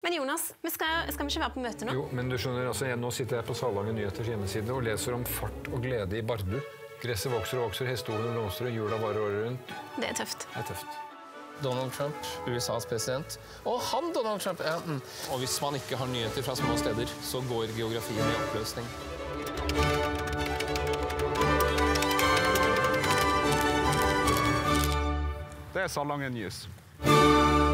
Men Jonas, skal vi ikke være på møte nå? Jo, men du skjønner, altså, nå sitter jeg på Salangen Nyheters hjemmeside og leser om fart og glede i Bardu. Gresset vokser og vokser, hestehoven blomstrer, jula varer året rundt. Det er tøft. Det er tøft. Donald Trump, USAs president. Og han Donald Trump, ja. Og hvis man ikke har nyheter fra små steder, så går geografien i oppløsning. Det er Salangen News.